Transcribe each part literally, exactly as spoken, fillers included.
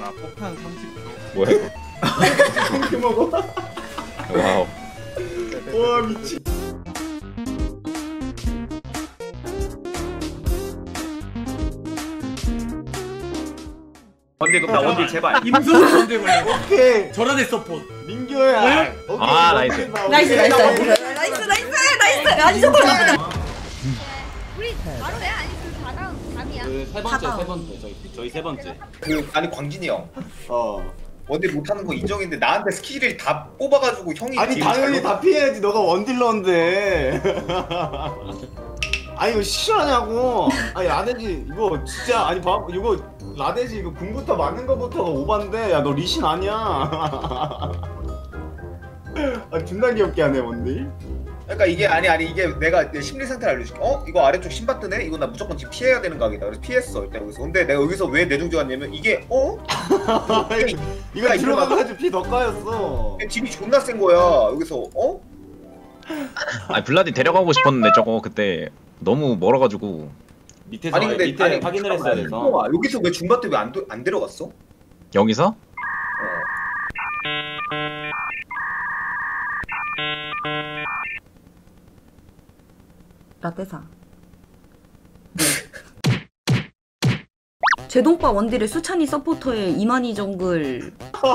나 폭탄 삼십 초. 뭐야 이거? 이렇게 먹어? 와우. 와 미친. 원딜 그럼 나 원딜 제발. 임소은 원딜 걸려. 오케이. 저런 애 서폿. 민규야. 오케이, 아, 원딜 나이스. 봐. 나이스 오케이. 나이스 나이스 나이스 나이스 나이스 아니 저거 나쁘다. 우리 바로 해? 아니 그 다다음 답이야. 그 세 번째 세 번째 저희 저희 세 번째. 그 아니 광진이 형. 어. 원딜 못하는 거 인정인데 나한테 스킬을 다 뽑아가지고 형이 아니 딜을 당연히 잘 다 피해야지. 너가 원딜러인데. 아니 이거 실화냐고. 아니 라데지 이거 진짜 아니 봐 이거 라데지 이거 궁부터 맞는 거부터가 오반데 야 너 리신 아니야. 아 존나 귀엽게 하네 원딜. 그러니까 이게 아니 아니 이게 내가 내 심리 상태를 알려줄게. 어? 이거 아래쪽 신바 뜨네? 이거 나 무조건 지금 피해야 되는 각이다. 그래서 피했어 일단 여기서. 근데 내가 여기서 왜 내중지 왔냐면 이게 어? 이거 들어가가지고 피 더 까였어. 딜이 존나 센 거야. 여기서 어? 아니 블라디 데려가고 싶었는데 저거 그때 너무 멀어가지고. 밑에서 아니 근데 밑에 아니, 확인을 했어야 돼서. 잠깐만, 여기서 왜 중바 때 왜 안 안 데려갔어? 여기서? 어. 라떼사. 제동빠 원딜의 수찬이 서포터의 이만희 정글.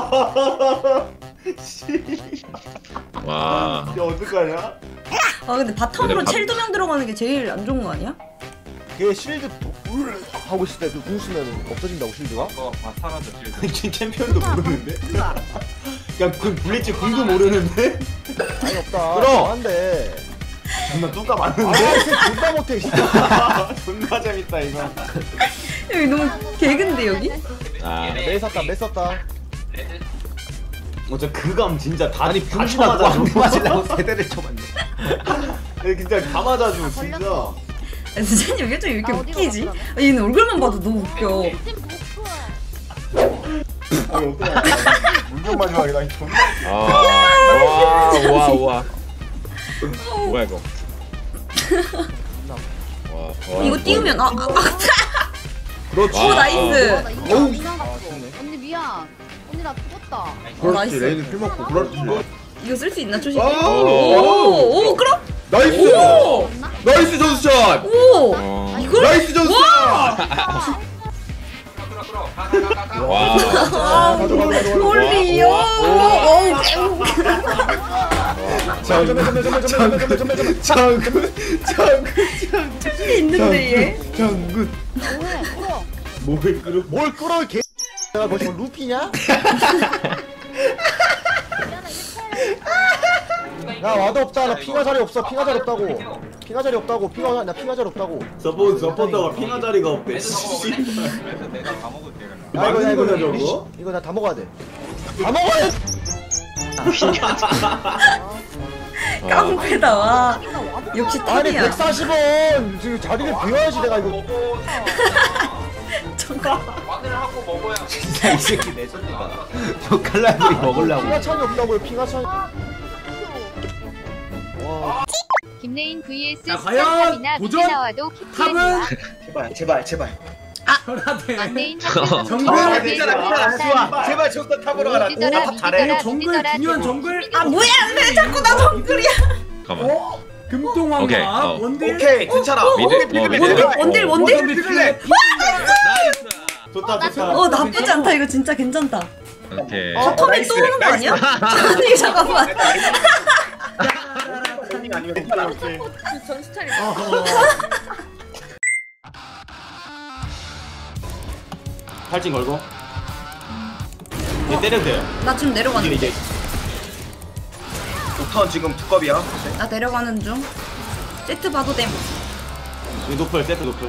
와. 야 어떡하냐? 아 근데 바텀으로 근데 바- 첼 두 명 들어가는 게 제일 안 좋은 거 아니야? 걔 실드 울 하고 있을 때 그 궁 쓰면 없어진다고 실드가? 어, 다 사라져 지금. 진 챔피언도 모르는데? 야, 그 블리츠 궁도 모르는데? 아니 없다. 끌어! 안돼. 존나 뚜까 아, 많은데? 쟤 존나 못해 진짜. 존나 재밌다 이거. 여기 너무 개근데 여기? 아. 매 샀다, 매 샀다. 어저 그감 진짜 다 아니 다 분신하고 쳐맞아줘. 안 맞으려고 세대를 쳐봤네. 얘 진짜 다 맞아줘 진짜. 아, 수찬이 왜 좀 이렇게 나 어디로 웃기지? 갔어, 아, 얘는 얼굴만 봐도 너무 웃겨. 아니 어떡해. 물좀 마지막에 나 존나. 아. 와. 와. 와. 뭐야 이거? 와. 와. 이거 띄우면 아, 아, 아 그렇지. 오 나이스. 아, 나 이거 안 지나갔어. 언니 미안. 언니 나 죽었다. 어, 나이스. 레이는 킬 먹고 그렇지. 이거 쓸 수 있나 초식? 오! 오오 그럼? 나이스. 오! 나이스 전수샷. 오! 어. 이걸? 나이스 전수샷. 와. 아, 가져, 가져, 가져. 홀리요. 어우, 전멸 전멸 전멸 전멸 전멸 전멸 전멸. 장군 장군 게 있는데 얘. 장군. 뭐해? 끌어. 뭐를 끌어? 뭘 끌어 개. 내가 거기 뭐 루피냐? 야 와도 없잖아. 핑하 자리 없어. 핑하 자리 없다고. 핑하 자리 없다고. 핑하 나 핑하 자리 없다고. 서포 서포터가 핑하 자리가 없대. 씨. 그래서 내가 다 먹을게 그럼. 야 이거 야 이거 맞는 거냐, 리시- 저거? 이거 나 다 먹어야 돼. 다 먹어야 돼. 깡패다 와. 역시 아니 탑이야. 백사십 원 지금 자리를 비워야지 내가 이거. 마늘 하고 먹어야. 진짜 이 새끼 내전이다. 저 칼라브리 먹으려고. 핑하 찬이 없다고요. 핑하 찬. 와. 김레인 vs 자, 과연 수찬탑이나 도전! 미리 나와도 킥 탑은 제발 제발 제발. 전화대. 만내인 정글! 아 괜찮아 괜찮아 좋아. 제발 저거 탑으로 가라. 미지더라 탑 잘해. 미지더라 정글 미지더라 중요한 정글. 아 뭐야 왜 자꾸 나 정글이야? 잠깐만. 어? 금동왕과 오케이, 어. 원딜. 오케이 괜찮아. 미드, 오케이, 어, 미드, 미드. 미드. 원딜 원딜? 원딜 피해. 좋다 좋다. 어 나쁘지 않다 이거 진짜 괜찮다. 오케이. 어, 텀이 나이스, 또 오는 거 나이스. 아니야? 아니 잠깐만. 아니면 괜찮아. 전수찬이 팔찌 걸고. 얘 때려도 돼요. 나 지금 이게 내려가는 이제 옥타운 지금 두껍이야. 나 내려가는 중. 세트 봐도 됨. 이 노플 세트 노플.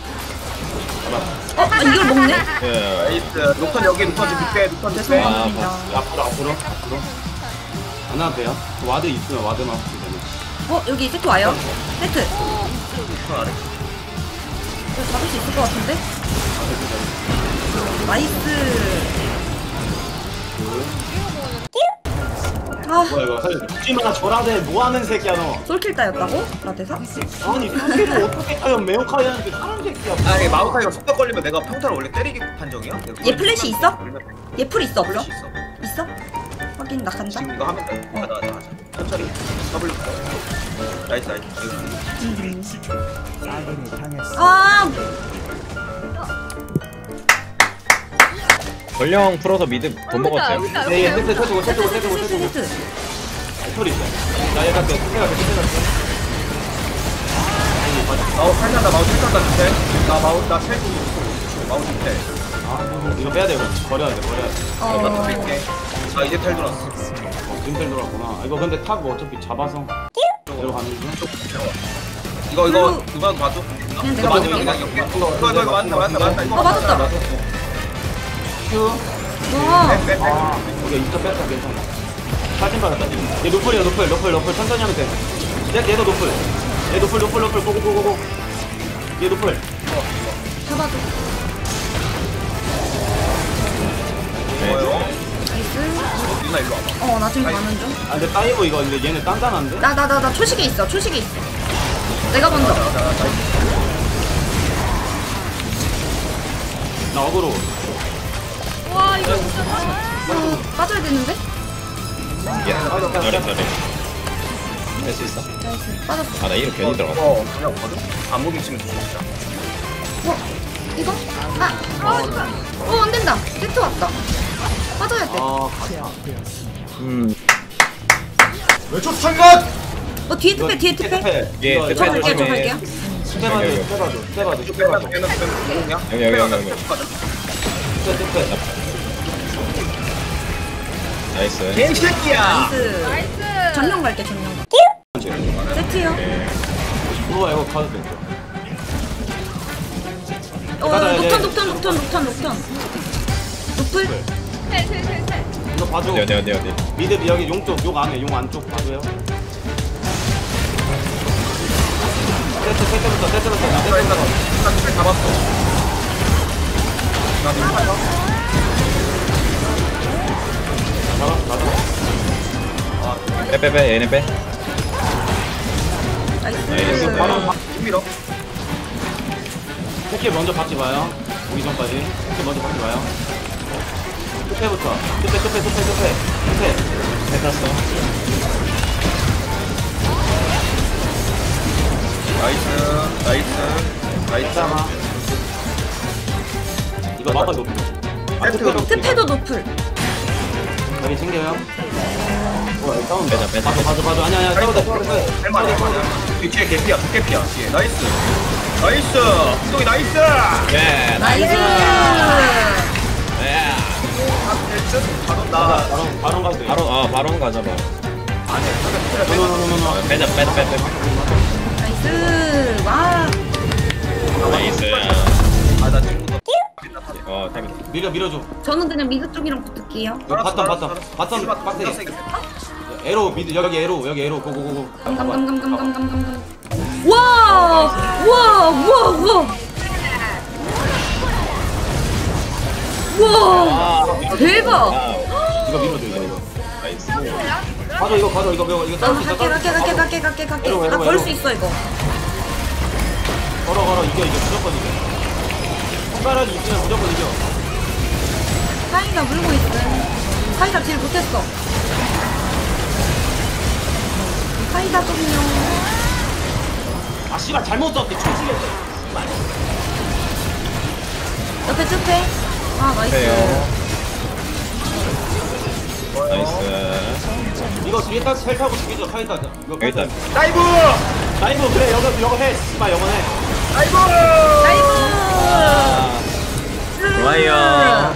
어? 아, 이걸 먹네? 예. 나이스. 녹턴 여기 녹턴 지금 빅배 녹턴 빅배. 아, 죄송합니다. 앞으로 앞으로 앞으로. 안 와도 돼요? 와드 있으면 와드만 쓰면 어? 여기 세트 와요? 세트. 녹턴 아래. 이거 잡을 수 있을 것 같은데? 나이스. 아 뭐야 이거 사실 죽지마 저라대 뭐하는 새끼야 너. 솔킬 따였다고? 라데사? 아니 솔킬을 어떻게 타요 매혹하게 하는데 사람 새끼야. 아니 마우카이가 속박 걸리면 내가 평타를 원래 때리기 판정이야? 얘 플래시 있어? 얘 풀 있어 없어? 플래시 있어. 있어? 확인 나 간다. 지금 이거 하면 돼. 가자 가자 가자. 천천히. W. 나이스 나이스. 아 전령 풀어서 미드 돈 먹었어요. 얘얘 세트 세트고 세트고 세트고 세트 세트고. 세트. 소리 있어. 나 얘가 그 세가 그 세가 마우 살려다 마우 살려다 밑에. 나 마우 나 셀프 마우 밑에. 아 이거 빼야 돼 이거 버려야 돼 버려야 돼. 어. 나 뺄게. 아 이제 텔 들어왔어. 어, 지금 텔 들어왔구나. 아, 이거 근데 탑 어차피 잡아서 내려 가는 중. 이거 이거 누가 봐줘? 그냥 이거 내가 맞으면 먹을게. 그냥 이거 이거 이거 이거 맞다 맞다 맞다. 이거 어, 맞았다. 맞았어. 큐. 와. 네, 네, 네. 아 이거 이따 뺐다 괜찮아. 사진 받았다 지금. 얘 노플이야 노플 노플 노플 천천히 하면 돼. 얘 얘도 노플. 얘 노플 노플 노플 고고고고고. 얘 노플. 잡아줘. 뭐요? 나이스. 누나 일로 와봐. 어 나 지금 가는 중. 아 근데 따이브 이거 근데 얘네 단단한데? 나 나 나 나 초식에 있어. 초식에 있어. 내가 먼저. 나 어그로. 와 이거 진짜 어, 빠져야 되는데? 잘해 잘해. 할 수 있어. 나이스. 빠졌어. 아나 이름 괜히 들어갔어. 어 그냥 없거든? 안 무빙 치면 좋겠다. 어? 이거? 아! 어, 안 된다. 세트 왔다. 빠져야 돼. 아 가자. 음. 왼쪽 상각. 어, 뒤에 특패, 뒤에 특패. 예, 이거 특패 저 갈게요, 저 조심해. 갈게요. 스텝 봐줘 스텝 봐줘 스텝 봐줘 스텝 봐줘. 빼면 빼면 빼면 누구냐? 여기, 여기, 여기, 여기. 스텝 스텝. 나이스. 개새끼야. 나이스. 나이스. 전령 갈게, 전령. 세트요. 들어와 이거 가도 돼. 어, 가자, 이제. 녹턴, 녹턴, 녹턴, 녹턴, 녹턴. 노플? 셀셀셀셀. 이거 봐줘. 어디 어디 어디 어디. 미드 여기 용쪽 용 안에 용 안쪽 봐줘요. 세트 세트부터 세트부터 나 세트부터. 나 잡았어. 나 잡았어. 잡았어 잡았어. 빼빼빼 얘네 빼. 나이스. 나이스. 바로 밀어. 토끼 먼저 받지 마요. 오기 전까지. 토끼 먼저 받지 마요. 토끼부터. 토끼 토끼 토끼 토끼 토끼. 뺐었어. 나이스. 나이스. 나이스. 잠깐만. 이거 막아 높이. 아 세트. 토끼 높이. 특패도 노플. 여기 챙겨요. 어 여기 싸운다. 빼자, 빼자. 봐줘 봐줘 봐줘. 아니 아니야 싸우자 싸우자. 할만해 할만해. 뒤에 개피야. 개피야. 뒤에. 나이스. 나이스. 똥이 나이스. 예. 나이스. 예. 바로 나 나. 바로 바로 가도 돼. 바로 아 바로 가자 봐. 아니. 노노노노노. 어, 빼자 빼자 빼자. 나이스. 와. 나이스. 아나 친구도. 어 타임. 밀어 밀어줘. 저는 그냥 미드 쪽이랑 붙을게요. 바텀 바텀 바텀 빡세. 에로 미드 여기 에로 여기 에로 고고고고. 감감감감감감감감. 와! 와! 와! 와! 와! 대박! 이거 밀어줘 이거 이거. 나이스. 가져 이거 가져 이거 이거 이거 아, 싸울 수 있어. 갈게 갈게 갈게 갈게 갈게 갈게. 에로, 에로, 나 걸 에로. 수 있어 이거. 걸어 걸어 이겨 이겨 무조건 이겨. 손가락이 있으면 무조건 이겨. 사이다 물고 있음. 사이다 딜 못했어. 사이다 좀요. 아 씨발 잘못 썼대 총치겠다. 옆에 특패. 아 나이스. 빼요. 나이스. 이거 뒤에 딱 셀 타고 죽이죠 카이타. 이거 일단 다이브. 다이브 그래 여거 여거 해. 씨발 영어 해. 다이브. 나이스. 좋아요.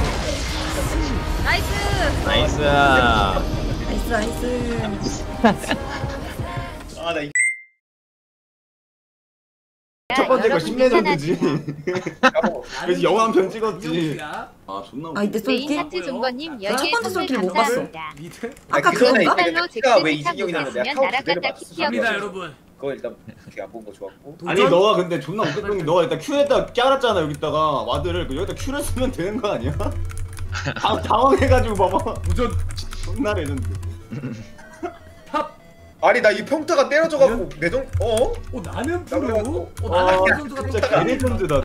나이스. 나이스. 나이스 나이스. 아나 이. 첫 번째 거 십 레전드지. 까먹어. 그래서 영어 한 편 찍었지. 이용수야. 아 존나. 아 이때 메인 쏠게? 하트 종건님 첫 여기에 번째 선물 솔킬 못 봤어. 감사합니다. 미드. 아까 아니, 그거는 그건가? 이제 팔로 내가 왜 잭스 이진경이 나는데 탑 타워 나락갔다 그대로 봤어. 키티어. 갑니다 여러분. 그거 일단 그게 안 본 거 좋았고. 아니 너가 근데 존나 웃겼던 게 너가 일단 Q에다 깔았잖아 여기다가 와드를 그 여기다 Q를 쓰면 되는 거 아니야? 당, 당황해가지고 봐봐 우전 존나 레전드 탑. 아니 나 이 평타가 때려져갖고 내정 어? 어 나는 나 프로. 그래갖고- 어 나는 아, 프로 선수가 진짜 떴다. 개레전드다.